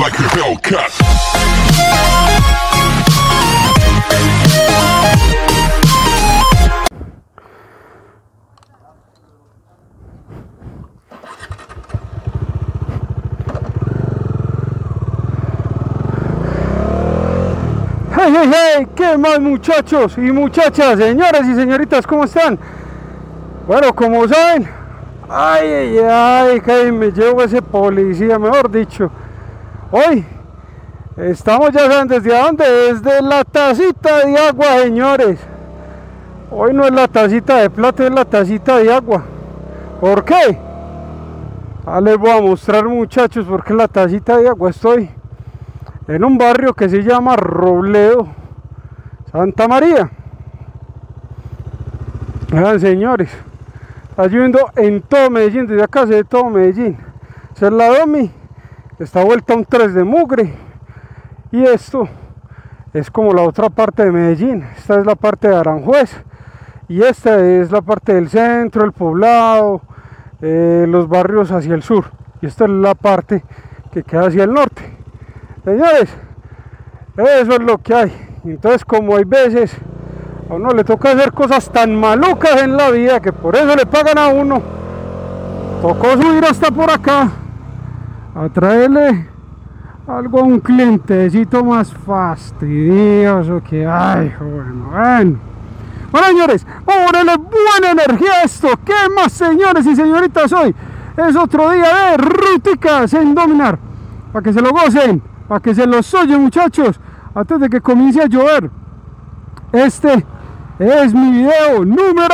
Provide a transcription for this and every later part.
like a Hellcat. Hey, hey, hey, ¿qué más, muchachos y muchachas, señoras y señoritas, cómo están? Bueno, como saben, que me llevo ese policía, mejor dicho. Hoy estamos, ya saben desde dónde, desde la tacita de agua, señores. Hoy no es la tacita de plata, es la tacita de agua. ¿Por qué? Les voy a mostrar, muchachos, porque la tacita de agua. Estoy en un barrio que se llama Robledo, Santa María. Vean, señores, está lloviendo en todo Medellín, desde acá se ve todo Medellín. Esa es la Domi, está vuelta un 3 de mugre. Y esto es como la otra parte de Medellín. Esta es la parte de Aranjuez. Y esta es la parte del centro, el poblado, los barrios hacia el sur. Y esta es la parte que queda hacia el norte. Señores, eso es lo que hay. Entonces, como hay veces a uno le toca hacer cosas tan malucas en la vida que por eso le pagan a uno, tocó subir hasta por acá a traerle algo a un clientecito más fastidioso que hay. Bueno, señores, vamos a ponerle buena energía a esto. ¿Qué más, señores y señoritas? Hoy es otro día de Ruticas en Dominar, para que se lo gocen, para que se los oye, muchachos, antes de que comience a llover. Este es mi video número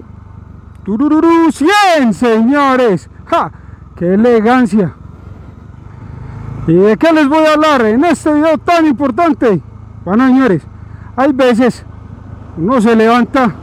100, señores. ¡Ja! ¡Qué elegancia! ¿Y de qué les voy a hablar en este video tan importante? Bueno, señores, hay veces uno se levanta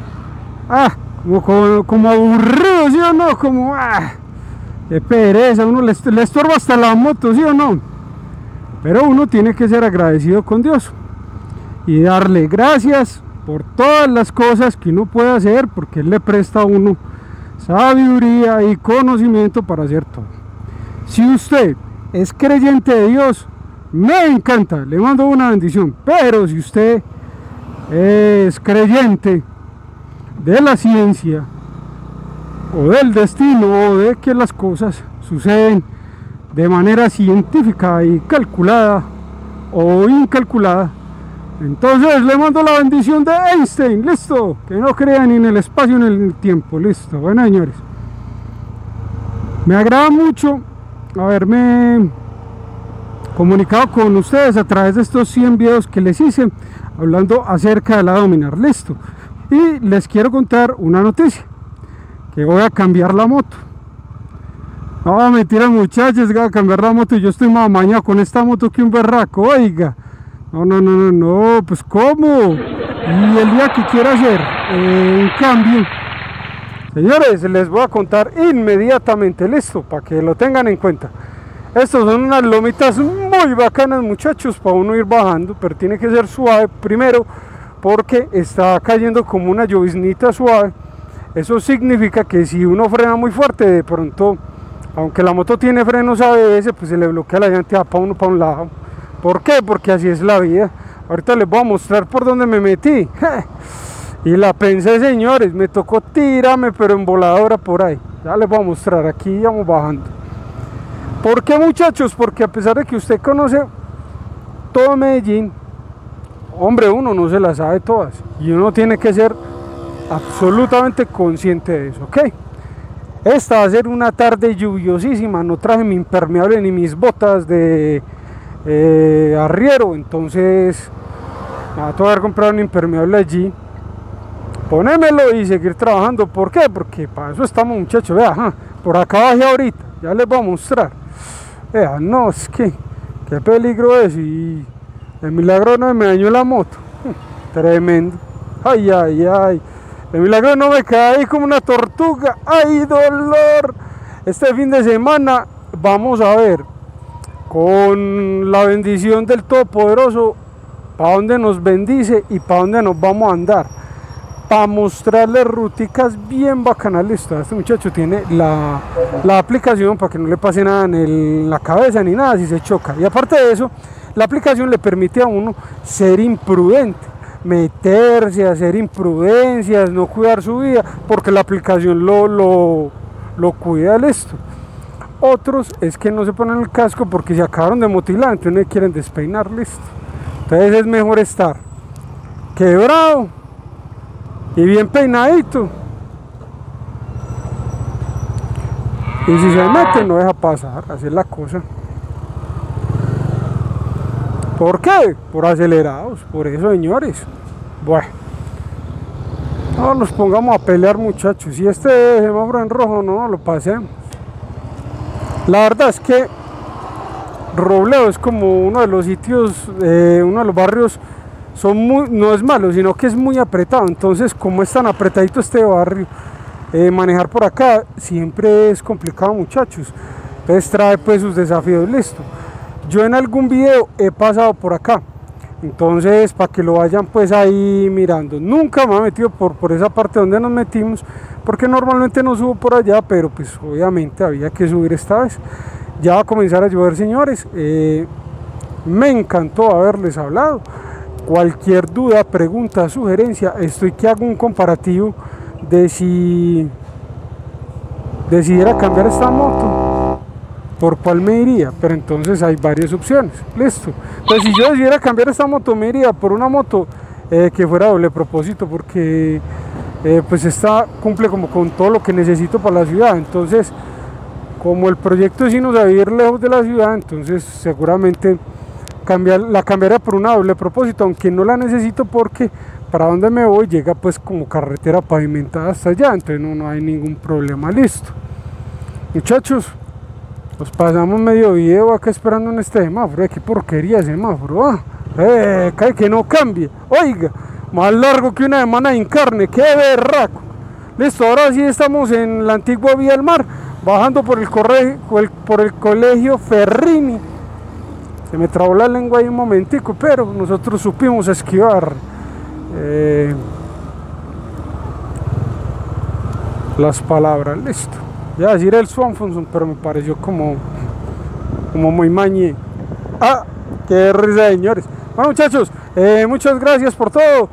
como aburrido, ¿sí o no? Como qué pereza, uno le estorba hasta la moto, ¿sí o no? Pero uno tiene que ser agradecido con Dios y darle gracias por todas las cosas que uno puede hacer, porque Él le presta a uno sabiduría y conocimiento para hacer todo. Si usted es creyente de Dios, me encanta, le mando una bendición. Pero si usted es creyente de la ciencia o del destino, o de que las cosas suceden de manera científica y calculada o incalculada, entonces le mando la bendición de Einstein, listo, que no crea ni en el espacio ni en el tiempo, listo. Bueno, señores, me agrada mucho haberme comunicado con ustedes a través de estos 100 videos que les hice hablando acerca de la Dominar, listo. Y les quiero contar una noticia, que voy a cambiar la moto. No, mentira, muchachos, voy a cambiar la moto y yo estoy más amañado con esta moto que un berraco, oiga. No, pues ¿cómo? Y el día que quiera hacer un cambio, señores, les voy a contar inmediatamente, listo, para que lo tengan en cuenta. Estos son unas lomitas muy bacanas, muchachos, para uno ir bajando, pero tiene que ser suave primero, porque está cayendo como una lloviznita suave. Eso significa que si uno frena muy fuerte, de pronto, aunque la moto tiene frenos ABS, pues se le bloquea la llanta para uno para un lado. ¿Por qué? Porque así es la vida. Ahorita les voy a mostrar por dónde me metí. Y la pensé, señores, me tocó tirarme, pero en voladora por ahí. Ya les voy a mostrar, aquí vamos bajando. ¿Por qué, muchachos? Porque a pesar de que usted conoce todo Medellín, hombre, uno no se las sabe todas. Y uno tiene que ser absolutamente consciente de eso, ¿ok? Esta va a ser una tarde lluviosísima. No traje mi impermeable ni mis botas de arriero, entonces me va a tocar comprar un impermeable allí, ponérmelo y seguir trabajando. ¿Por qué? Porque para eso estamos, muchachos. Vea, por acá bajé ahorita, ya les voy a mostrar. Vea, no, es que qué peligro es, y el milagro no me dañó la moto. Tremendo. Ay, el milagro no me caí como una tortuga. ¡Ay, dolor! Este fin de semana vamos a ver, con la bendición del Todopoderoso, para dónde nos bendice y para dónde nos vamos a andar. para mostrarles ruticas bien bacanas. Listo, este muchacho tiene la aplicación para que no le pase nada en la cabeza ni nada si se choca. Y aparte de eso, la aplicación le permite a uno ser imprudente, meterse a hacer imprudencias, no cuidar su vida, porque la aplicación lo cuida. Listo. Otros es que no se ponen el casco porque se acabaron de motilar, entonces no quieren despeinar. Listo. Entonces es mejor estar quebrado y bien peinadito, y si se mete no deja pasar. Así es la cosa. ¿Por qué? Por acelerados, por eso, señores. Bueno, no nos pongamos a pelear, muchachos. Si este semáforo en rojo no lo pasemos. La verdad es que Robledo es como uno de los sitios, uno de los barrios, no es malo, sino que es muy apretado. Entonces, como es tan apretadito este barrio, manejar por acá siempre es complicado, muchachos. Entonces trae pues sus desafíos. Listo. Yo en algún video he pasado por acá, entonces para que lo vayan pues ahí mirando. Nunca me he metido por esa parte donde nos metimos, porque normalmente no subo por allá, pero pues obviamente había que subir esta vez. Ya va a comenzar a llover, señores. Me encantó haberles hablado. Cualquier duda, pregunta, sugerencia, estoy que hago un comparativo de si decidiera cambiar esta moto, por cuál me iría. Pero entonces hay varias opciones. Listo. Pues si yo decidiera cambiar esta moto, me iría por una moto que fuera doble propósito, porque pues esta cumple como con todo lo que necesito para la ciudad. Entonces, como el proyecto es irnos a vivir lejos de la ciudad, entonces seguramente la cambiaría por una doble propósito, aunque no la necesito, porque para donde me voy llega pues como carretera pavimentada hasta allá, entonces no hay ningún problema. Listo, muchachos, nos pasamos medio video acá esperando en este semáforo. Qué porquería semáforo, que no cambie. Oiga, más largo que una semana en carne, qué berraco. Listo, ahora sí estamos en la antigua vía del mar, bajando por el colegio Ferrini. Se me trabó la lengua ahí un momentico, pero nosotros supimos esquivar las palabras. Listo. Ya decir el Swanson, pero me pareció como muy mañé. Qué risa, señores. Bueno, muchachos, muchas gracias por todo.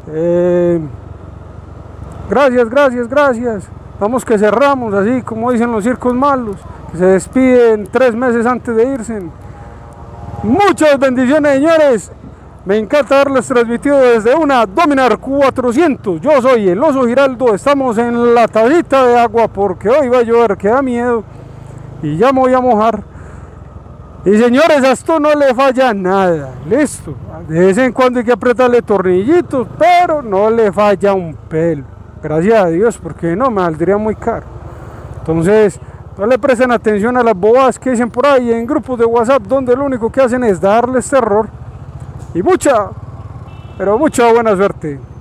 Gracias. Vamos que cerramos, así como dicen los circos malos, que se despiden 3 meses antes de irse. Muchas bendiciones, señores. Me encanta haberles transmitido desde una Dominar 400. Yo soy el Oso Giraldo. Estamos en la tacita de agua porque hoy va a llover, que da miedo. Y ya me voy a mojar. Y señores, a esto no le falla nada. Listo. De vez en cuando hay que apretarle tornillitos, pero no le falla un pelo. Gracias a Dios, porque no me saldría muy caro. Entonces, no le presten atención a las bobadas que dicen por ahí en grupos de WhatsApp, donde lo único que hacen es darles terror. Y mucha buena suerte.